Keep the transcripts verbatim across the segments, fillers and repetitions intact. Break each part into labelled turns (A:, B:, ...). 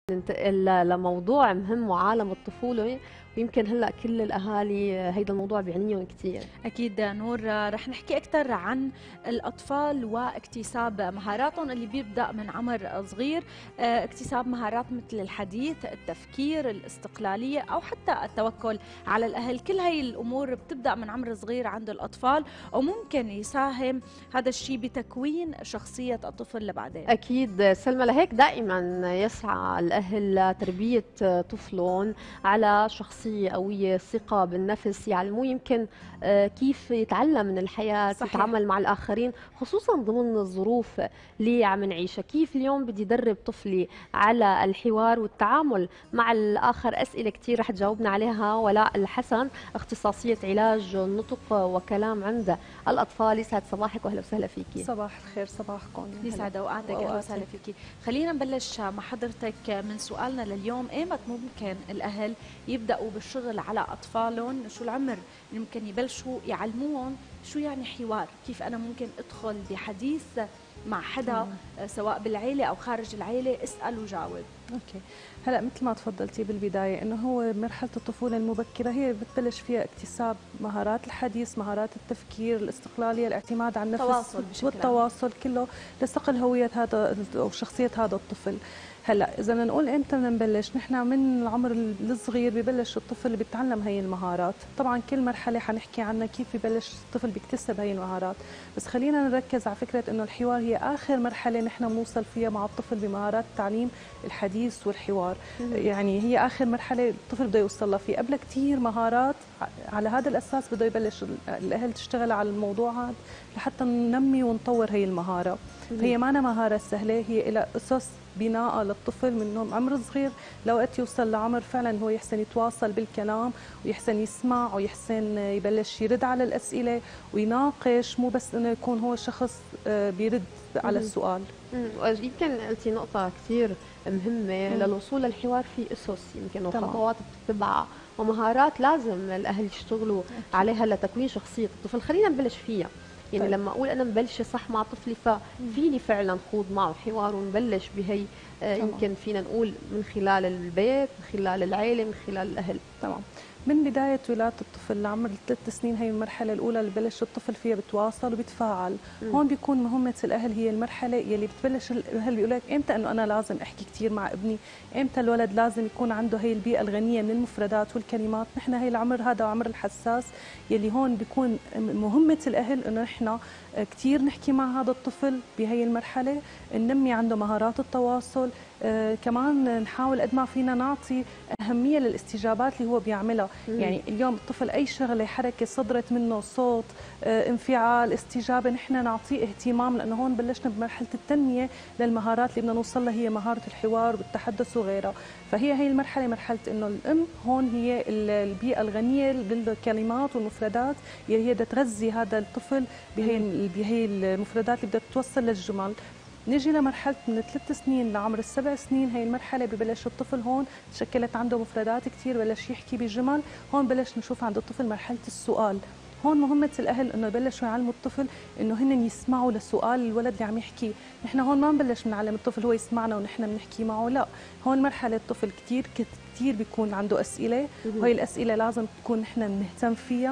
A: ننتقل لموضوع مهم وعالم الطفولة، ويمكن هلا كل الاهالي هيدا الموضوع بيعنيهم كثير.
B: أكيد نور، رح نحكي أكثر عن الأطفال واكتساب مهاراتهم اللي بيبدأ من عمر صغير. آه، اكتساب مهارات مثل الحديث، التفكير، الاستقلالية أو حتى التوكل على الأهل. كل هاي الأمور بتبدأ من عمر صغير عند الأطفال، وممكن يساهم هذا الشيء بتكوين شخصية الطفل لبعدين.
A: اكيد سلمى، لهيك دائما يسعى الاهل لتربيه طفلهم على شخصيه قويه، ثقه بالنفس، يعلموه يمكن آه، كيف يتعلم من الحياه،
B: صحيح.
A: يتعامل مع الاخرين، خصوصا ضمن الظروف اللي عم نعيشها. كيف اليوم بدي درب طفلي على الحوار والتعامل مع الاخر؟ اسئله كثير رح تجاوبنا عليها ولاء الحسن، اختصاصيه علاج النطق وكلام عند الاطفال. يسعد صباحك واهلا وسهلا فيكي.
C: صباح الخير، صباحكم.
B: يسعد اوقاتك، اهلا وسهلا فيكي. خلينا نبلش مع حضرتك من سؤالنا لليوم. ايمت ممكن الاهل يبداوا بالشغل على اطفالهم؟ شو العمر اللي ممكن يبلشوا يعلموهم شو يعني حوار؟ كيف انا ممكن ادخل بحديث مع حدا سواء بالعيله او خارج العيله، اسال وجاوب.
C: اوكي، هلا مثل ما تفضلتي بالبدايه انه هو مرحله الطفوله المبكره هي بتبلش فيها اكتساب مهارات الحديث، مهارات التفكير، الاستقلاليه، الاعتماد على النفس
B: التواصل بشكل
C: والتواصل كله لصقل هويه هذا او شخصيه هذا الطفل. هلا اذا نقول امتى بدنا نبلش، نحن من العمر الصغير ببلش الطفل بيتعلم هي المهارات. طبعا كل مرحله حنحكي عنها كيف ببلش الطفل بيكتسب هي المهارات، بس خلينا نركز على فكره انه الحوار هي اخر مرحله نحن بنوصل فيها مع الطفل بمهارات التعليم الحديث والحوار. يعني هي اخر مرحله الطفل بده يوصل لها، في قبل كثير مهارات. على هذا الاساس بده يبلش الاهل تشتغل على الموضوع هذا لحتى ننمي ونطور هي المهاره. فهي ما مهاره سهله، هي لها اسس بناء للطفل من عمر صغير لوقت يوصل لعمر فعلا هو يحسن يتواصل بالكلام ويحسن يسمع ويحسن يبلش يرد على الاسئله ويناقش، مو بس انه يكون هو شخص بيرد على السؤال.
A: يمكن قلتي نقطة كثير مهمة. مم. للوصول للحوار في أسس يمكن وخطوات بتتبعها ومهارات لازم الأهل يشتغلوا أكيد عليها لتكوين شخصية الطفل. خلينا نبلش فيها. يعني طيب. لما اقول انا مبلشه صح مع طفلي ففيني فعلا خوض معه حوار ونبلش بهي آه يمكن فينا نقول من خلال البيت، من خلال العيله، من خلال الاهل.
C: تمام. من بداية ولادة الطفل لعمر الثلاث سنين، هي المرحلة الأولى اللي ببلش الطفل فيها بتواصل وبيتفاعل. م. هون بيكون مهمة الأهل هي المرحلة يلي بتبلش الأهل بيقول لك إمتى إنه أنا لازم أحكي كثير مع ابني، إمتى الولد لازم يكون عنده هي البيئة الغنية من المفردات والكلمات. نحن هي العمر هذا عمر الحساس يلي هون بيكون مهمة الأهل إنه نحن كثير نحكي مع هذا الطفل بهي المرحلة، ننمي عنده مهارات التواصل. آه كمان نحاول قد ما فينا نعطي أهمية للاستجابات اللي هو بيعملها. مم. يعني اليوم الطفل أي شغلة، حركة صدرت منه، صوت، آه انفعال، استجابة، نحن نعطيه اهتمام، لأنه هون بلشنا بمرحلة التنمية للمهارات اللي بدنا نوصل لها، هي مهارة الحوار والتحدث وغيرها. فهي هي المرحلة مرحلة إنه الأم هون هي البيئة الغنية بالكلمات والمفردات اللي هي بدها تغذي هذا الطفل بهي بهي المفردات اللي بدها توصل للجمل. نيجي لمرحلة من ثلاث سنين لعمر السبع سنين، هي المرحلة ببلش الطفل هون تشكلت عنده مفردات كثير، بلش يحكي بجمل. هون بلش نشوف عند الطفل مرحلة السؤال. هون مهمة الأهل إنه يبلشوا يعلموا الطفل إنه هن يسمعوا لسؤال الولد اللي عم يحكي. نحن هون ما نبلش نعلم الطفل هو يسمعنا ونحن بنحكي معه، لا، هون مرحلة الطفل كثير كثير بيكون عنده أسئلة، وهي الأسئلة لازم تكون نحن نهتم فيها.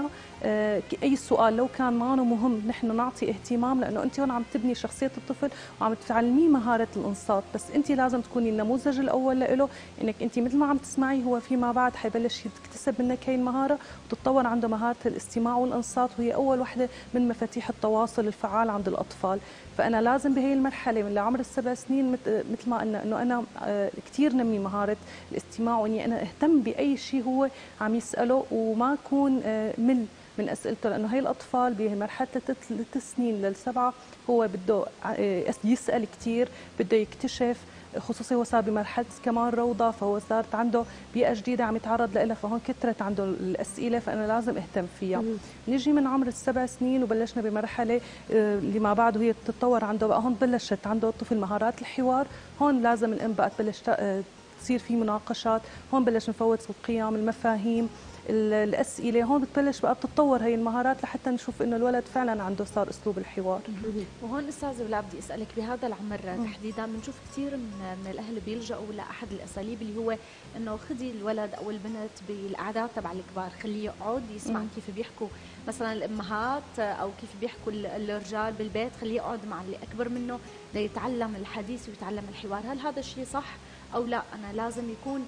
C: أي سؤال لو كان معنا مهم نحن نعطي اهتمام، لأنه أنت هون عم تبني شخصية الطفل وعم تعلميه مهارة الإنصات. بس أنت لازم تكوني النموذج الأول له، إنك أنت مثل ما عم تسمعي هو فيما بعد حيبلش يكتسب منك هي المهارة وتتطور عنده مهارة الاستماع والإنصات، وهي أول وحدة من مفاتيح التواصل الفعال عند الأطفال. فأنا لازم بهي المرحلة من لعمر السبع سنين مثل ما قلنا إنه أنا كثير نمي مهارة الاستماع، وإني أنا أهتم بأي شيء هو عم يسأله وما أكون مل من اسئلته، لانه هي الاطفال بمرحله الثلاث سنين للسبعه هو بده يسال كثير، بده يكتشف، خصوصي هو صار بمرحله كمان روضه، فهو صارت عنده بيئه جديده عم يتعرض لها، فهون كثرت عنده الاسئله، فانا لازم اهتم فيها. نيجي من عمر السبع سنين وبلشنا بمرحله اللي ما بعده هي تتطور عنده بقى، هون بلشت عنده الطفل مهارات الحوار. هون لازم الام بقى تبلش تصير في مناقشات، هون بلش نفوت القيم، المفاهيم، الاسئله، هون بتبلش بقى بتتطور هي المهارات لحتى نشوف انه الولد فعلا عنده صار اسلوب الحوار.
B: وهون استاذه ولا بدي اسالك بهذا العمر تحديدا بنشوف كثير من من الاهل بيلجأوا لاحد الاساليب اللي هو انه خذي الولد او البنت بالقعدات تبع الكبار، خليه يقعد يسمع مم. كيف بيحكوا مثلا الامهات او كيف بيحكوا الرجال بالبيت، خليه يقعد مع اللي اكبر منه ليتعلم الحديث ويتعلم الحوار. هل هذا الشيء صح او لا؟ انا لازم يكون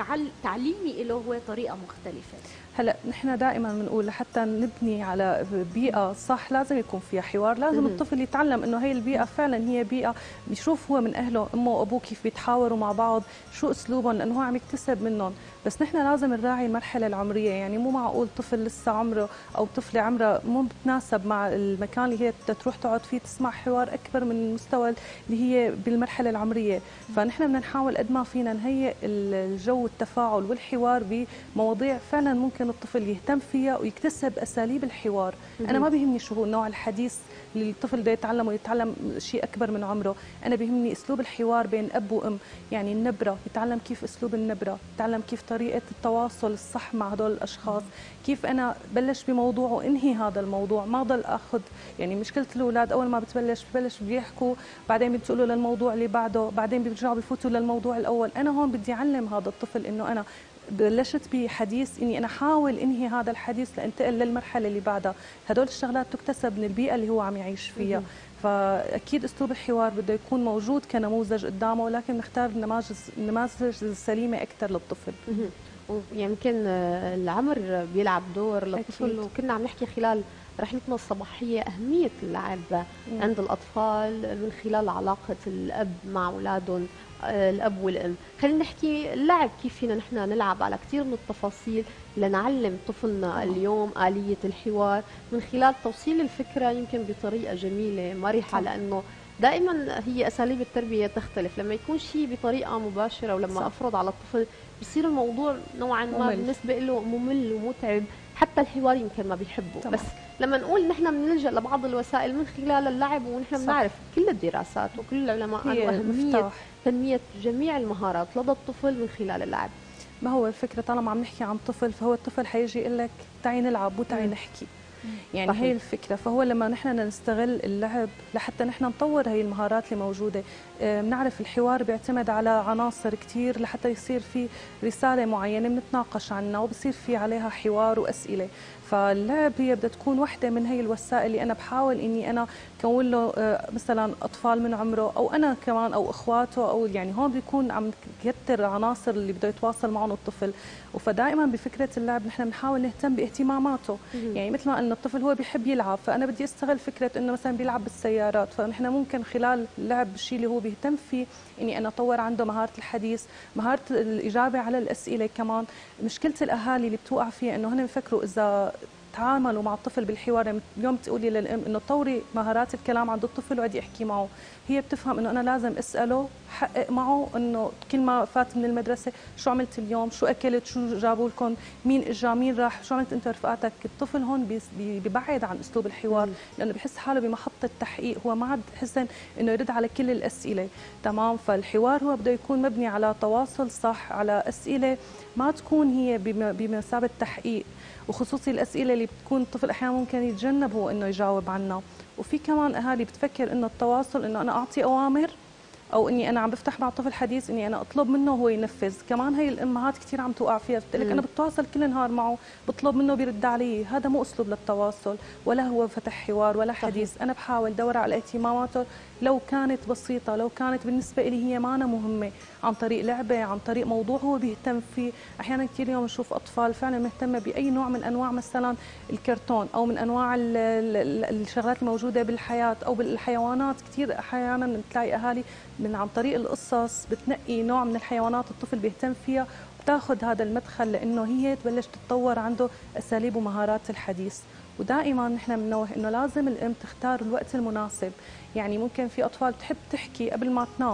B: تعليمي له هو طريقه مختلفه.
C: هلا نحن دائما بنقول لحتى نبني على بيئه صح لازم يكون فيها حوار، لازم الطفل يتعلم انه هي البيئه فعلا هي بيئه بيشوف هو من اهله امه وابوه كيف بيتحاوروا مع بعض، شو اسلوبهم، لانه هو عم يكتسب منهم. بس نحن لازم نراعي المرحله العمريه، يعني مو معقول طفل لسه عمره او طفله عمرها مو بتناسب مع المكان اللي هي تروح تقعد فيه تسمع حوار اكبر من المستوى اللي هي بالمرحله العمريه. فنحن بدنا نحاول قد ما فينا نهيئ الجو التفاعل والحوار بمواضيع فعلا ممكن الطفل يهتم فيها ويكتسب اساليب الحوار. انا ما بيهمني شو هو نوع الحديث اللي الطفل بده يتعلمه، يتعلم شيء اكبر من عمره، انا بيهمني اسلوب الحوار بين اب وام، يعني النبره، يتعلم كيف اسلوب النبره، يتعلم كيف طريقه التواصل الصح مع هدول الاشخاص، كيف انا بلش بموضوع وانهي هذا الموضوع، ما ضل اخذ. يعني مشكله الاولاد اول ما بتبلش ببلش بيحكوا، بعدين بتقولوا للموضوع اللي بعده، بعدين بيرجعوا بفوتوا للموضوع الاول. انا هون بدي اعلم هذا الطفل انه انا بلشت بحديث اني انا احاول انهي هذا الحديث لانتقل للمرحله اللي بعدها. هدول الشغلات تكتسب من البيئه اللي هو عم يعيش فيها. فاكيد اسلوب الحوار بده يكون موجود كنموذج قدامه، ولكن نختار النماذج النماذج السليمه اكثر للطفل.
A: ويمكن العمر بيلعب دور للطفل، وكنا عم نحكي خلال رحلتنا الصباحيه اهميه اللعب مم. عند الاطفال من خلال علاقه الاب مع اولادهم، الاب والام. خلينا نحكي اللعب كيف فينا نحن نلعب على كثير من التفاصيل لنعلم طفلنا اليوم آلية الحوار من خلال توصيل الفكرة يمكن بطريقة جميلة مرحة، لأنه دائما هي أساليب التربية تختلف. لما يكون شيء بطريقة مباشرة ولما صح. أفرض على الطفل بصير الموضوع نوعا ما ممل. بالنسبة له ممل ومتعب، حتى الحوار يمكن ما بيحبه. طبعا. بس لما نقول نحن بنلجأ لبعض الوسائل من خلال اللعب، ونحن بنعرف كل الدراسات وكل العلماء قالوا أهمية تنمية جميع المهارات لدى الطفل من خلال اللعب.
C: ما هو الفكرة طالما عم نحكي عن طفل، فهو الطفل حيجي يقول لك تعي نلعب مو تعي نحكي. يعني صحيح. هي الفكرة. فهو لما نحن نستغل اللعب لحتى نحن نطور هي المهارات اللي موجودة. بنعرف الحوار بيعتمد على عناصر كتير لحتى يصير في رسالة معينة بنتناقش عنها وبصير في عليها حوار وأسئلة. فاللعب هي بدها تكون وحده من هي الوسائل اللي انا بحاول اني انا كون له مثلا اطفال من عمره او انا كمان او اخواته، او يعني هون بيكون عم نكتر عناصر اللي بده يتواصل معهم الطفل. فدائما بفكره اللعب نحن بنحاول نهتم باهتماماته. يعني مثل ما ان الطفل هو بيحب يلعب، فانا بدي استغل فكره انه مثلا بيلعب بالسيارات، فنحن ممكن خلال اللعب الشيء اللي هو بيهتم فيه اني انا اطور عنده مهاره الحديث، مهاره الاجابه على الاسئله. كمان مشكله الاهالي اللي بتوقع فيها انه هن بفكروا اذا تعاملوا مع الطفل بالحوار، يعني اليوم تقولي للام انه طوري مهارات الكلام عند الطفل وعدي احكي معه، هي بتفهم انه انا لازم اساله، حقق معه انه كل ما فات من المدرسه شو عملت اليوم، شو اكلت، شو جابوا لكم، مين اجى، مين راح، شو عملت انت ورفقاتك. الطفل هون بيبعد عن اسلوب الحوار لانه بحس حاله بمحطه تحقيق، هو ما عاد حسن انه يرد على كل الاسئله. تمام. فالحوار هو بده يكون مبني على تواصل صح، على اسئله ما تكون هي بمثابه تحقيق، وخصوصي الاسئله اللي بتكون الطفل احيانا ممكن يتجنب هو انه يجاوب عنها. وفي كمان اهالي بتفكر انه التواصل انه انا اعطي اوامر، او اني انا عم بفتح مع الطفل حديث اني انا اطلب منه وهو ينفذ. كمان هي الامهات كثير عم توقع فيها، بتقول لك انا بتواصل كل نهار معه، بطلب منه بيرد علي. هذا مو اسلوب للتواصل، ولا هو فتح حوار ولا حديث. صحيح. انا بحاول دور على اهتماماته لو كانت بسيطه، لو كانت بالنسبه لي هي مانا مهمه، عن طريق لعبه، عن طريق موضوع هو بيهتم فيه. احيانا كثير اليوم نشوف اطفال فعلا مهتمه باي نوع من انواع مثلا الكرتون، او من انواع الشغلات الموجوده بالحياه او بالحيوانات. كثير احيانا بتلاقي اهالي من عن طريق القصص بتنقي نوع من الحيوانات الطفل بيهتم فيها، وبتاخذ هذا المدخل لانه هي تبلش تتطور عنده اساليب ومهارات الحديث. ودائما نحن بننوه انه لازم الام تختار الوقت المناسب. يعني ممكن في اطفال بتحب تحكي قبل ما تنام،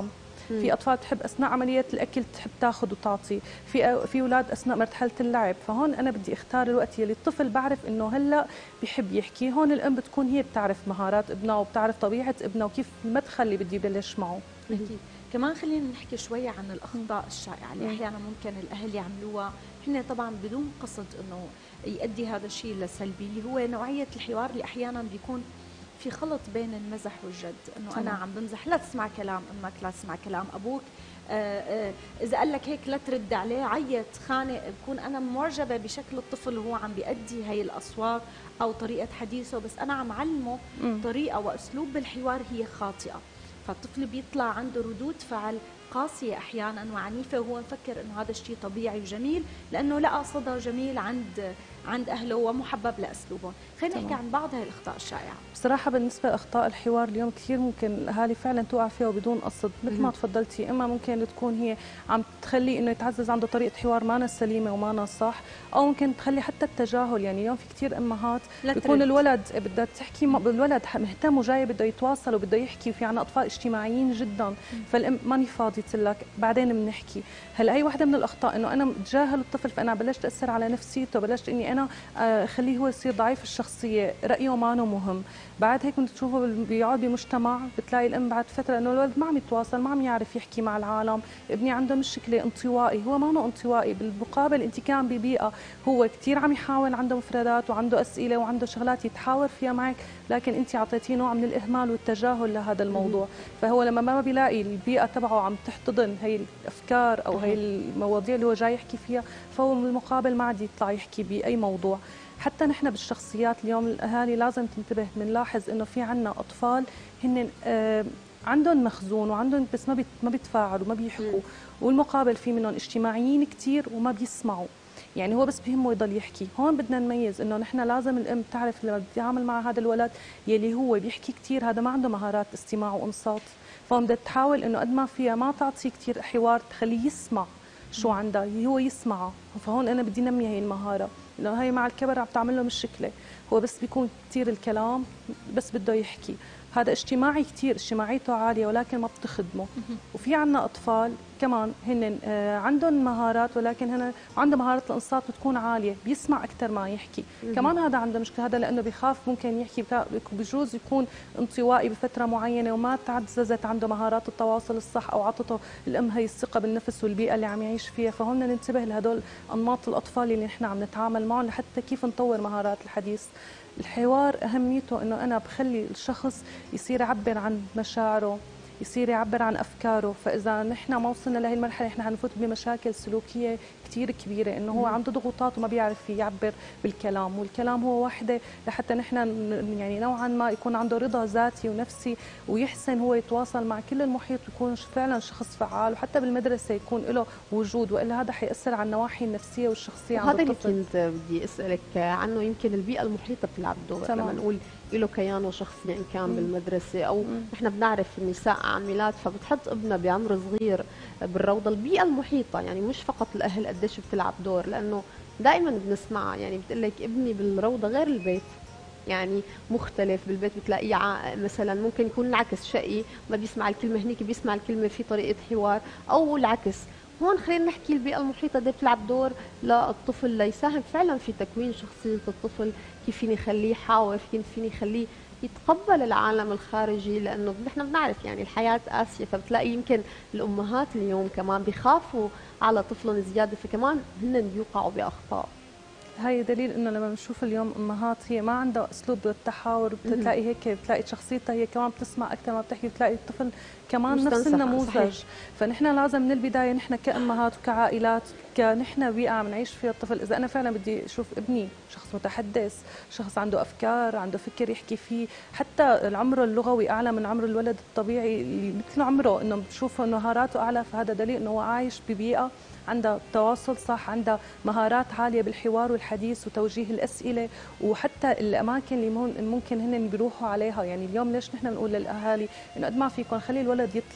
C: في اطفال تحب اثناء عمليه الاكل تحب تاخذ وتعطي، في في اولاد اثناء مرحله اللعب. فهون انا بدي اختار الوقت يلي الطفل بعرف انه هلا بحب يحكي. هون الام بتكون هي بتعرف مهارات ابنها وبتعرف طبيعه ابنها وكيف المدخل اللي بدي يبلش معه.
B: أكيد. كمان خلينا نحكي شوي عن الأخطاء الشائعة اللي أحيانا ممكن الأهل يعملوها، هن طبعا بدون قصد إنه يؤدي هذا الشيء للسلبي، اللي هو نوعية الحوار اللي أحيانا بيكون في خلط بين المزح والجد، إنه أنا عم بمزح، لا تسمع كلام أمك، لا تسمع كلام أبوك، آآ آآ إذا قال لك هيك لا ترد عليه، عيط، خانق، بكون أنا معجبة بشكل الطفل وهو عم بيأدي هي الأصوات أو طريقة حديثه، بس أنا عم علمه طريقة وأسلوب بالحوار هي خاطئة. فالطفل بيطلع عنده ردود فعل قاسية أحيانا وعنيفة، وهو مفكر إنه هذا الشيء طبيعي وجميل لأنه لقى صدى جميل عند عند أهله ومحبب لأسلوبهم. خلينا نحكي عن بعض هاي الأخطاء الشائعة.
C: بصراحة بالنسبة لأخطاء الحوار اليوم كثير ممكن الأهالي فعلا توقع فيها وبدون قصد، مثل ما تفضلتي، إما ممكن تكون هي عم تخلي إنه يتعزز عنده طريقة حوار مانا سليمة ومانا صح، أو ممكن تخلي حتى التجاهل. يعني اليوم في كثير أمهات بيكون الولد بدها تحكي، الولد مهتم وجاي بده يتواصل وبده يحكي، وفي عنا أطفال اجتماعيين جدا، فالأم ماني فاضية لك بعدين بنحكي. هلا هي وحدة من الأخطاء إنه أنا بتجاهل الطفل، فأنا بلشت أثر على نفسيته، بلشت إني أنا خليه هو يصير ضعيف الشخصية، رأيه ما مهم. بعد هيك كنت تشوفه بيقعد بمجتمع، بتلاقي الام بعد فتره انه الولد ما عم يتواصل، ما عم يعرف يحكي مع العالم، ابني عنده مشكله انطوائي، هو ما هو انطوائي، بالمقابل انت كان ببيئه هو كثير عم يحاول، عنده مفردات وعنده اسئله وعنده شغلات يتحاور فيها معك، لكن انت اعطيتيه نوع من الاهمال والتجاهل لهذا الموضوع. فهو لما ما بيلاقي البيئه تبعه عم تحتضن هي الافكار او هي المواضيع اللي هو جاي يحكي فيها، فهو بالمقابل ما عاد يطلع يحكي باي موضوع. حتى نحن بالشخصيات اليوم الاهالي لازم تنتبه، بنلاحظ انه في عنا اطفال هن آه عندهم مخزون وعندهم بس ما ما بيتفاعلوا وما بيحكوا، والمقابل في منهم اجتماعيين كثير وما بيسمعوا، يعني هو بس بيهمه يضل يحكي. هون بدنا نميز انه نحن لازم الام تعرف لما بتتعامل مع هذا الولد يلي هو بيحكي كثير، هذا ما عنده مهارات استماع وانصات، فهون بدها تحاول انه قد ما فيها ما تعطيه كثير حوار، تخليه يسمع شو عندها، هو يسمعها. فهون انا بدي نمي هي المهاره، لانه هي مع الكبر عم تعمل له مشكله، هو بس بيكون كثير الكلام بس بده يحكي، هذا اجتماعي كثير، اجتماعيته عاليه ولكن ما بتخدمه. وفي عنا اطفال كمان هن عندهم مهارات ولكن هن عندهم مهاره الانصات بتكون عاليه، بيسمع اكثر ما يحكي، كمان هذا عنده مشكله، هذا لانه بخاف ممكن يحكي، بجوز يكون انطوائي بفتره معينه وما تعززت عنده مهارات التواصل الصح او عطته الام هي الثقه بالنفس والبيئه اللي عم يعيش فيها. فهون ننتبه لهدول انماط الاطفال اللي نحن عم نتعامل معهم لحتى كيف نطور مهارات الحديث. الحوار اهميته انه انا بخلي الشخص يصير يعبر عن مشاعره، يصير يعبر عن افكاره. فاذا نحن ما وصلنا لهي المرحله نحن حنفوت بمشاكل سلوكيه كثير كبيره، انه هو عنده ضغوطات وما بيعرف يعبر بالكلام، والكلام هو وحده لحتى نحن يعني نوعا ما يكون عنده رضا ذاتي ونفسي، ويحسن هو يتواصل مع كل المحيط ويكون فعلا شخص فعال، وحتى بالمدرسه يكون له وجود، والا هذا حيأثر على النواحي النفسيه والشخصيه عند الطفل.
A: هذا اللي كنت بدي اسالك عنه، يمكن البيئه المحيطه بتلعب دور، لما نقول له كيانه شخصي ان كان مم. بالمدرسه او مم. نحن بنعرف النساء عاملات فبتحط ابنها بعمر صغير بالروضه، البيئه المحيطه يعني مش فقط الاهل قديش بتلعب دور، لانه دائما بنسمعها يعني بتقول لك ابني بالروضه غير البيت، يعني مختلف، بالبيت بتلاقيه مثلا ممكن يكون العكس، شقي ما بيسمع الكلمه، هنيك بيسمع الكلمه في طريقه حوار، او العكس. هون خلينا نحكي البيئة المحيطة دي بتلعب دور للطفل ليساهم فعلا في تكوين شخصية الطفل، كيف فيني خليه يحاور، كيف فيني خليه يتقبل العالم الخارجي، لأنه نحن بنعرف يعني الحياة قاسية، فبتلاقي يمكن الأمهات اليوم كمان بيخافوا على طفلهم زيادة، فكمان هن بيوقعوا بأخطاء.
C: هاي دليل انه لما بنشوف اليوم امهات هي ما عندها اسلوب بالتحاور، بتلاقي هيك بتلاقي شخصيتها هي كمان بتسمع اكثر ما بتحكي، بتلاقي الطفل كمان نفس النموذج. فنحن لازم من البدايه نحن كامهات وكعائلات كنحن بيئه عم نعيش فيها الطفل، اذا انا فعلا بدي اشوف ابني شخص متحدث، شخص عنده افكار، عنده فكر يحكي فيه، حتى العمر اللغوي اعلى من عمر الولد الطبيعي اللي مثل عمره، انه بتشوفه انه مهاراته اعلى، فهذا دليل انه هو عايش ببيئه عندها تواصل صح، عندها مهارات عاليه بالحوار والحديث وتوجيه الاسئله، وحتى الاماكن اللي ممكن هن بيروحوا عليها. يعني اليوم ليش نحن بنقول للاهالي انه قد ما فيكم خلي الولد يطلع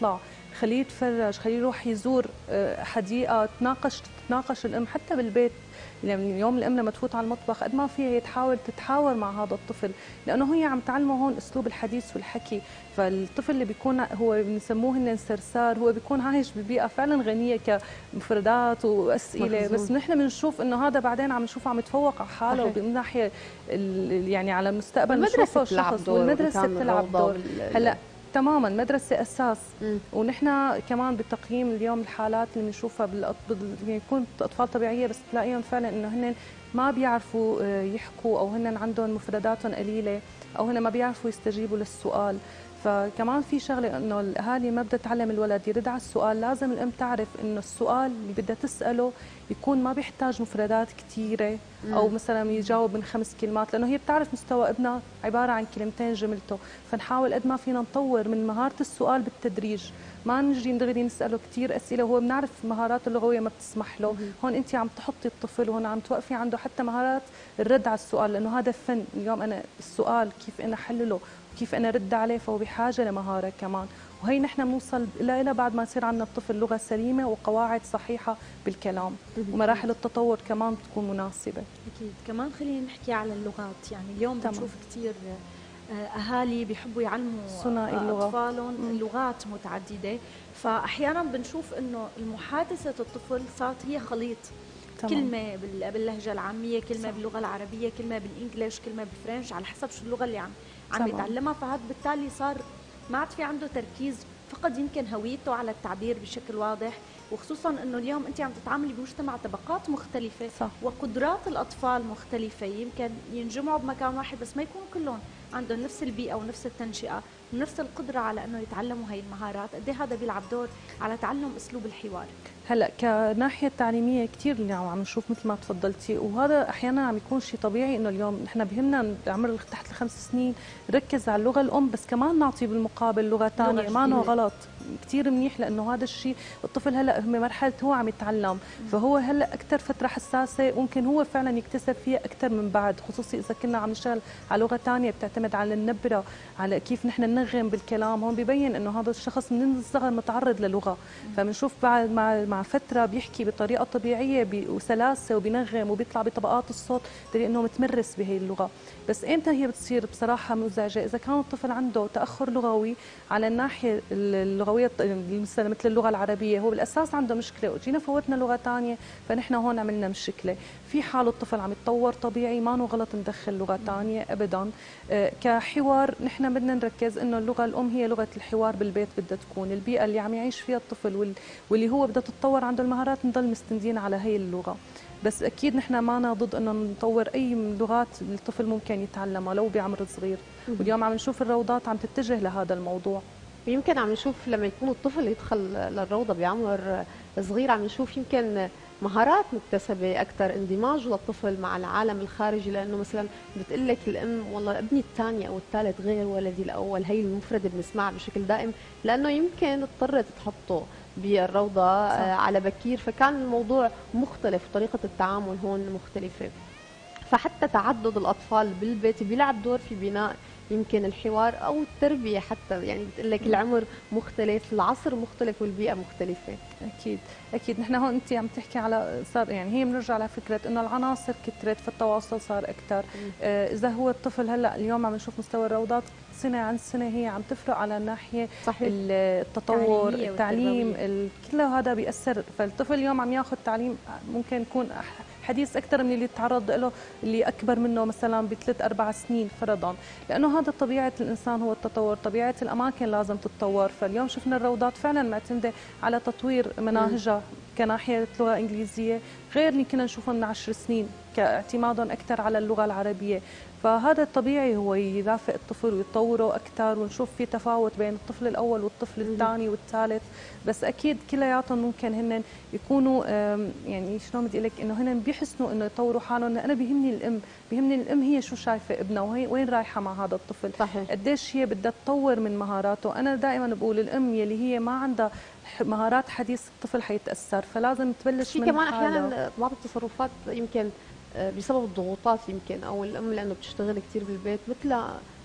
C: خليه يتفرج، خليه يروح يزور حديقه، تناقش تتناقش الام حتى بالبيت. يعني اليوم الام لما تفوت على المطبخ قد ما فيها هي تحاول تتحاور مع هذا الطفل، لانه هي عم تعلمه هون اسلوب الحديث والحكي. فالطفل اللي بيكون هو بنسموه هن سرسار، هو بيكون عايش ببيئه فعلا غنيه كمفردات واسئله، مخزون. بس نحن بنشوف انه هذا بعدين عم نشوفه عم يتفوق على حاله من ناحيه يعني على المستقبل.
A: المدرسه بتلعب دور،
C: والمدرسه بتلعب دور. هلا تماما مدرسة أساس. م. ونحن كمان بتقييم اليوم الحالات اللي بنشوفها بيكون أطفال طبيعية، بس تلاقيهم فعلا إنه هن ما بيعرفوا يحكوا، أو هن عندهم مفرداتهم قليلة، أو هن ما بيعرفوا يستجيبوا للسؤال. فكمان في شغله انه الاهالي ما بدها تعلم الولد يرد على السؤال، لازم الام تعرف انه السؤال اللي بدها تساله يكون ما بيحتاج مفردات كثيره، او مثلا يجاوب من خمس كلمات، لانه هي بتعرف مستوى ابنها عباره عن كلمتين جملته. فنحاول قد ما فينا نطور من مهاره السؤال بالتدريج، ما نجي دغري نساله كثير اسئله وهو بنعرف مهاراته اللغويه ما بتسمح له. هون انت عم تحطي الطفل وهون عم توقفي عنده حتى مهارات الرد على السؤال، لانه هذا فن. اليوم انا السؤال كيف انا احلله، كيف انا رد عليه، فهو بحاجه لمهاره كمان. وهي نحن بنوصل لها بعد ما يصير عندنا الطفل لغه سليمه وقواعد صحيحه بالكلام، ومراحل التطور كمان بتكون مناسبه.
B: اكيد. كمان خلينا نحكي على اللغات. يعني اليوم بنشوف كثير اهالي بيحبوا يعلموا اطفالهم لغات متعدده، فاحيانا بنشوف انه المحادثه الطفل صارت هي خليط. طبعا. كلمه باللهجه العاميه، كلمه صح. باللغه العربيه، كلمه بالانجليش، كلمه بالفرنش، على حسب شو اللغه اللي عم عم يتعلمها. فهذا بالتالي صار ما عاد في عنده تركيز، فقد يمكن هويته على التعبير بشكل واضح. وخصوصا انه اليوم انت عم تتعاملي بمجتمع طبقات مختلفه صح. وقدرات الاطفال مختلفه، يمكن ينجمعوا بمكان واحد بس ما يكونوا كلهم عندهم نفس البيئه ونفس التنشئه ونفس القدره على انه يتعلموا هي المهارات. قد ايه هذا بيلعب دور على تعلم اسلوب الحوار.
C: هلا كناحيه تعليميه كثير اللي عم نشوف مثل ما تفضلتي، وهذا احيانا عم يكون شيء طبيعي انه اليوم نحن بهمنا عمر تحت الخمس سنين نركز على اللغه الام، بس كمان نعطي بالمقابل لغه ثانيه. ما انه غلط، كثير منيح، لانه هذا الشيء الطفل هلا بمرحله هو عم يتعلم، فهو هلا اكثر فتره حساسه ممكن هو فعلا يكتسب فيها اكثر من بعد، خصوصي اذا كنا عم نشتغل على لغه ثانيه بتعتمد على النبره، على كيف نحن ننغم بالكلام. هون ببين انه هذا الشخص من الصغر متعرض للغه، فبنشوف بعد مع مع فتره بيحكي بطريقه طبيعيه وسلاسه وبينغم وبيطلع بطبقات الصوت دليل انه متمرس بهي اللغه. بس امتى هي بتصير بصراحه مزعجه؟ اذا كان الطفل عنده تاخر لغوي على الناحيه اللغويه مثل اللغه العربيه، هو بالاساس عنده مشكله وجينا فوتنا لغه ثانيه، فنحن هون عملنا مشكله. في حال الطفل عم يتطور طبيعي، ما غلط ندخل لغه ثانيه ابدا. أه كحوار نحن بدنا نركز انه اللغه الام هي لغه الحوار بالبيت، بدها تكون البيئه اللي عم يعيش فيها الطفل واللي هو بدها تتطور عنده المهارات، نضل مستندين على هي اللغه. بس اكيد نحن ما ضد انه نطور اي لغات الطفل ممكن يتعلمها لو بعمر صغير، واليوم عم نشوف الروضات عم تتجه لهذا الموضوع.
A: ويمكن عم نشوف لما يكون الطفل يدخل للروضه بعمر صغير، عم نشوف يمكن مهارات مكتسبه اكثر، اندماج للطفل مع العالم الخارجي، لانه مثلا بتقول لك الام والله ابني الثاني او الثالث غير ولدي الاول، هي المفرده بنسمعها بشكل دائم، لانه يمكن اضطرت تحطه بالروضه صح. على بكير، فكان الموضوع مختلف وطريقه التعامل هون مختلفه. فحتى تعدد الاطفال بالبيت بيلعب دور في بناء يمكن الحوار او التربيه حتى، يعني بتقول لك العمر مختلف، العصر مختلف، والبيئه مختلفه.
C: اكيد اكيد. نحن هون انت عم تحكي على صار يعني هي بنرجع لفكره انه العناصر كثرت، فالتواصل صار اكثر. آه اذا هو الطفل هلا اليوم عم نشوف مستوى الروضات سنه عن سنه هي عم تفرق على الناحيه صحيح. التطور، التعليم، كل هذا بياثر. فالطفل اليوم عم ياخذ تعليم ممكن يكون حديث اكثر من اللي تعرض له اللي اكبر منه مثلا بثلاث اربع سنين فرضا، لانه هذا طبيعه الانسان، هو التطور، طبيعه الاماكن لازم تتطور. فاليوم شفنا الروضات فعلا معتمده على تطوير مناهجها كناحيه لغه انجليزيه، غير اللي كنا نشوفه من عشر سنين كاعتمادهم اكثر على اللغه العربيه. فهذا الطبيعي هو يرافق الطفل ويطوره اكثر، ونشوف في تفاوت بين الطفل الاول والطفل الثاني والثالث. بس اكيد كلياتهم ممكن هن يكونوا يعني شلون بدي اقول لك انه هن بيحسنوا انه يطوروا حالهم. انا بيهمني الام، بيهمني الام هي شو شايفه ابنها وهي وين رايحه مع هذا الطفل، صحيح. قديش هي بدها تطور من مهاراته. انا دائما بقول الام يلي هي ما عندها مهارات حديث الطفل حيتاثر، فلازم تبلش من
A: كمان احيانا بعض التصرفات يمكن بسبب الضغوطات يمكن، او الام لانه بتشتغل كثير بالبيت، مثل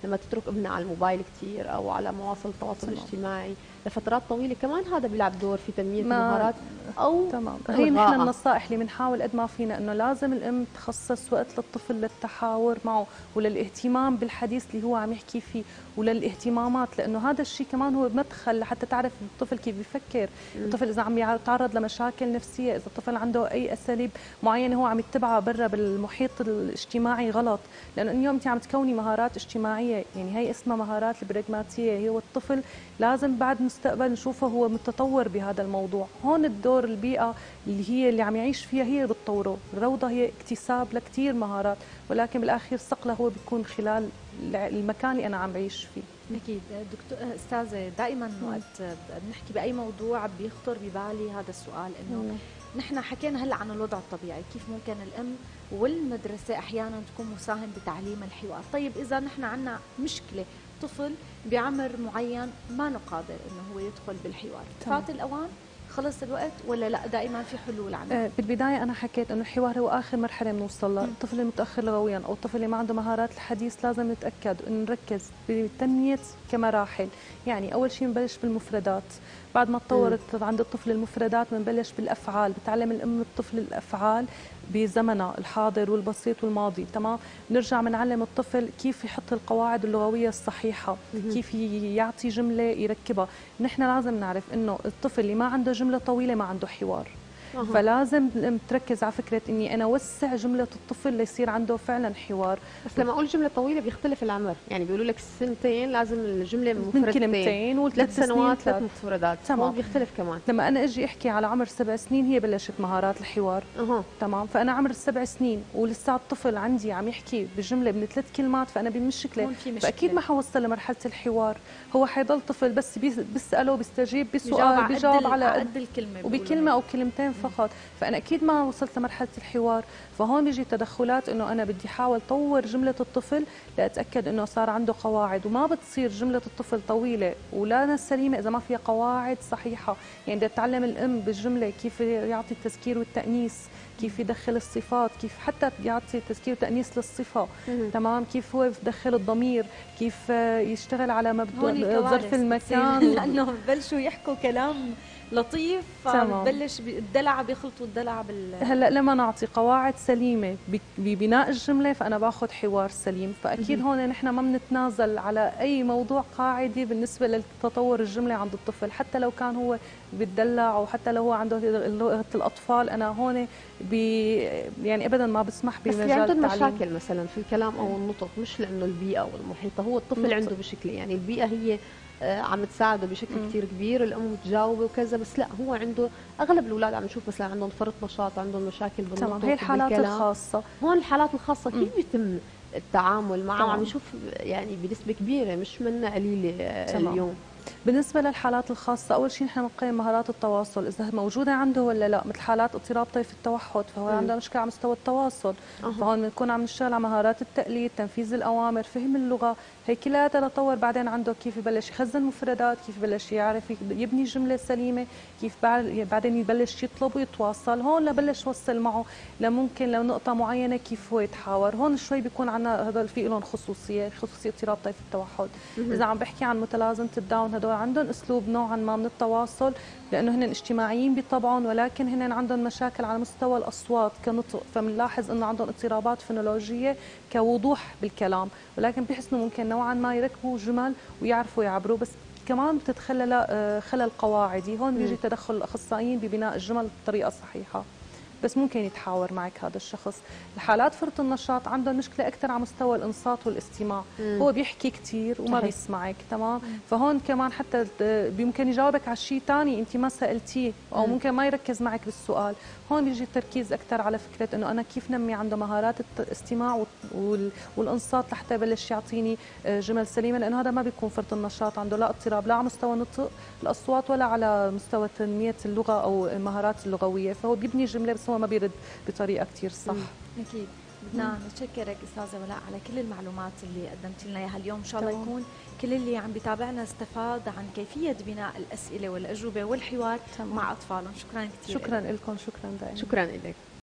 A: لما تترك ابنها على الموبايل كثير او على مواصل التواصل الاجتماعي لفترات طويله، كمان هذا بيلعب دور في تنميه المهارات او
C: تمام. هي نحن النصائح اللي بنحاول قد ما فينا انه لازم الام تخصص وقت للطفل للتحاور معه وللاهتمام بالحديث اللي هو عم يحكي فيه وللاهتمامات، لانه هذا الشيء كمان هو مدخل لحتى تعرف الطفل كيف بيفكر. الطفل اذا عم يتعرض لمشاكل نفسيه، اذا الطفل عنده اي اساليب معينه هو عم يتبعها برا بالمحيط الاجتماعي غلط، لانه اليوم انت عم تكوني مهارات اجتماعيه، يعني هي اسمها مهارات البراغماتيه. هو الطفل لازم بعد مستقبل نشوفه هو متطور بهذا الموضوع. هون الدور البيئه اللي هي اللي عم يعيش فيها هي بتطوره. الروضه هي اكتساب لكثير مهارات، ولكن بالاخير صقله هو بيكون خلال المكان اللي انا عم بعيش فيه.
B: اكيد دكتور استاذه، دائما وقت بنحكي باي موضوع بيخطر ببالي هذا السؤال، انه نحن حكينا هلا عن الوضع الطبيعي، كيف ممكن الام والمدرسه احيانا تكون مساهم بتعليم الحوار. طيب اذا نحن عندنا مشكله طفل بعمر معين ما نقادر انه هو يدخل بالحوار، فات الاوان خلص الوقت ولا لا دائما في حلول عنه؟
C: بالبدايه انا حكيت انه الحوار هو اخر مرحله بنوصل لها. الطفل المتاخر لغويا او الطفل اللي ما عنده مهارات الحديث لازم نتاكد انه نركز بتنميه كمراحل. يعني اول شيء بنبلش بالمفردات، بعد ما تطورت عند الطفل المفردات بنبلش بالافعال، بتعلم الام الطفل الافعال بزمنها الحاضر والبسيط والماضي. تمام. نرجع بنعلم الطفل كيف يحط القواعد اللغويه الصحيحه، كيف يعطي جمله يركبها. نحن لازم نعرف انه الطفل اللي ما عنده جمله طويله ما عنده حوار. أه. فلازم تركز على فكره اني انا اوسع جمله الطفل ليصير عنده فعلا حوار.
A: بس لما اقول جمله طويله بيختلف العمر، يعني بيقولوا لك سنتين لازم الجمله مفردتين،
C: من كلمتين
A: وثلاث سنوات ثلاث مفردات.
C: تمام.
A: بيختلف كمان.
C: لما انا اجي احكي على عمر سبع سنين هي بلشت مهارات الحوار.
A: أه.
C: تمام. فانا عمر السبع سنين ولسه الطفل عندي عم يحكي بجمله من ثلاث كلمات، فانا بمشكله، فاكيد ما حوصل لمرحله الحوار. هو حيضل طفل بس بيساله بيستجيب بسؤال بيجاوب على
B: قد الكلمه
C: وبكلمه او كلمتين فقط، فانا اكيد ما وصلت لمرحله الحوار. فهون بيجي تدخلات انه انا بدي احاول طور جمله الطفل لاتاكد انه صار عنده قواعد، وما بتصير جمله الطفل طويله ولا سليمه اذا ما فيها قواعد صحيحه. يعني بدي اتعلم الام بالجمله كيف يعطي التذكير والتانيث، كيف يدخل الصفات، كيف حتى يعطي تذكير وتانيث للصفه. تمام. كيف هو يدخل الضمير، كيف يشتغل على مبدا ظرف المكان،
B: لانه ببلشوا يحكوا كلام لطيف فبلش الدلع بيخلطوا الدلع بال
C: هلا لما نعطي قواعد سليمه ببناء الجمله فانا باخذ حوار سليم. فاكيد هون نحن ما بنتنازل على اي موضوع قاعدي بالنسبه لتطور الجمله عند الطفل، حتى لو كان هو بتدلع او حتى لو هو عنده لغه الاطفال. انا هون بي يعني ابدا ما بسمح بمجال
A: التعليم. بس في عندهم مشاكل مثلا في الكلام او النطق، مش لانه البيئه والمحيطه، هو الطفل نطق. عنده بشكل، يعني البيئه هي عم تساعده بشكل كثير كبير، الام متجاوبه وكذا، بس لا هو عنده اغلب الاولاد عم نشوف مثلا عندهم فرط نشاط، عندهم مشاكل بالنطق.
C: تمام. هي الحالات الخاصه.
A: هون الحالات الخاصه كيف بيتم التعامل معها؟ عم نشوف يعني بنسبه كبيره مش منا قليله تمام. اليوم
C: بالنسبه للحالات الخاصه اول شيء نحن بنقيم مهارات التواصل اذا موجوده عنده ولا لا، مثل حالات اضطراب طيف التوحد فهو م. عنده مشكله على مستوى التواصل. أه. فهون بنكون عم نشتغل على مهارات التقليد، تنفيذ الاوامر، فهم اللغه، هي كلها تتطور بعدين عنده كيف يبلش يخزن مفردات، كيف يبلش يعرف يبني جمله سليمه، كيف بعدين يبلش يطلب ويتواصل. هون لبلش وصل معه لممكن لو نقطه معينه كيف هو يتحاور. هون شوي بيكون عندنا هذول في لهم خصوصيه خصوصيه اضطراب طيف التوحد. م. اذا عم بحكي عن متلازمه الداون هذول عندهم اسلوب نوعا ما من التواصل لانه هن اجتماعيين بطبعهم، ولكن هن عندهم مشاكل على مستوى الاصوات كنطق، فبنلاحظ انه عندهم اضطرابات فونولوجيه كوضوح بالكلام، ولكن بيحسنوا ممكن نوعا ما يركبوا جمل ويعرفوا يعبروا، بس كمان بتتخلل خلل قواعدي. هون بيجي تدخل الاخصائيين ببناء الجمل بطريقه صحيحه، بس ممكن يتحاور معك هذا الشخص. الحالات فرط النشاط عندهم مشكله اكثر على مستوى الانصات والاستماع. مم. هو بيحكي كثير وما صحيح. بيسمعك. تمام. مم. فهون كمان حتى ممكن يجاوبك على شيء ثاني انت ما سالتيه، او مم. ممكن ما يركز معك بالسؤال. هون بيجي التركيز اكثر على فكره انه انا كيف نمي عنده مهارات الاستماع والانصات لحتى يبلش يعطيني جمل سليمه، لانه هذا ما بيكون فرط النشاط عنده لا اضطراب لا على مستوى نطق الاصوات ولا على مستوى تنميه اللغه او المهارات اللغويه، فهو بيبني جمله بس هو ما بيرد بطريقه كثير صح.
B: مم. اكيد. بدنا نتشكرك استاذه ولاء على كل المعلومات اللي قدمت لنا اياها اليوم، ان شاء الله يكون كل اللي عم بيتابعنا استفاد عن كيفيه بناء الاسئله والاجوبه والحوار تمام. مع اطفالهم. شكرا كثير.
C: شكرا لكم. شكرا دائما.
A: شكرا لك.